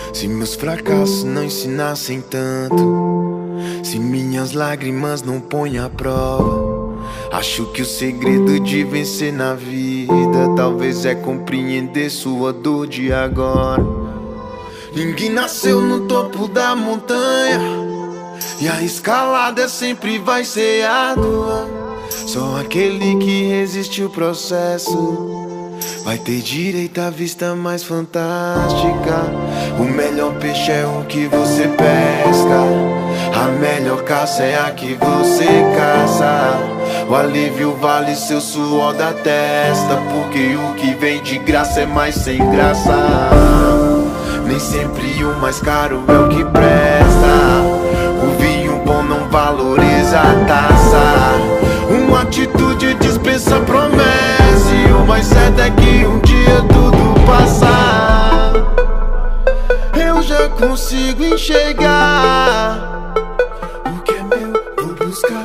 Se meus fracassos não ensinassem tanto, se minhas lágrimas não põem à prova, acho que o segredo de vencer na vida talvez é compreender sua dor de agora. Ninguém nasceu no topo da montanha e a escalada sempre vai ser árdua. Só aquele que resiste o processo vai ter direito à vista mais fantástica. O melhor peixe é o que você pesca, a melhor caça é a que você caça. O alívio vale seu suor da testa, porque o que vem de graça é mais sem graça. Nem sempre o mais caro é o que presta, o vinho bom não valoriza a taça. Uma atitude dispensa promessa, e o mais certo é que um dia tudo passar. Eu já consigo enxergar o que é meu, vou buscar.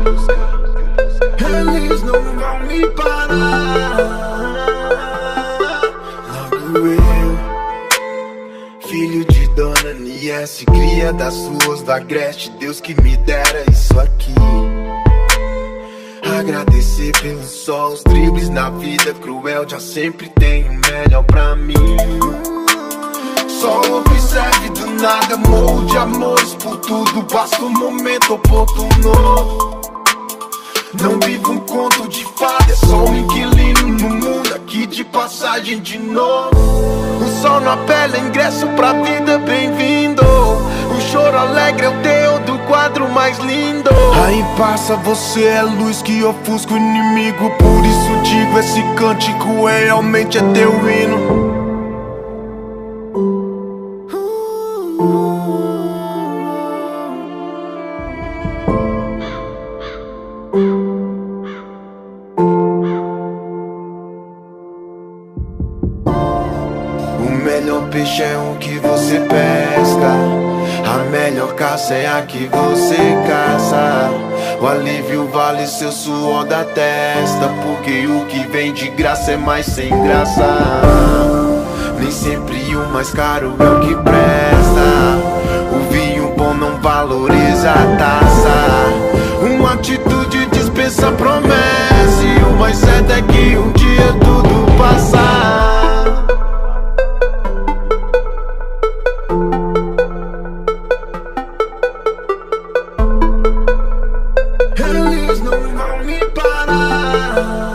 Eles não vão me parar. Logo eu, filho de Dona Niesse, cria das ruas do Agreste, Deus que me dera isso aqui. Agradecer pelo sol, os dribles na vida cruel, já sempre tem o melhor pra mim. Só observe do nada, morro de amores por tudo, basta um momento oportuno. Não vivo um conto de fada, é só um inquilino no mundo, aqui de passagem de novo. O sol na pele, ingresso pra vida, bem-vindo. O choro alegre é o teu do quadro mais lindo. Aí passa, você é luz que ofusca o inimigo, por isso digo, esse cântico é realmente é teu hino. O melhor peixe é o que você pesca, a melhor caça é a que você caça. O alívio vale seu suor da testa, porque o que vem de graça é mais sem graça. Nem sempre o mais caro é o que presta, o vinho bom não valoriza a taça. Uma atitude dispensa promessa, e o mais certo é que um dia tudo passar. Eles não vão me parar.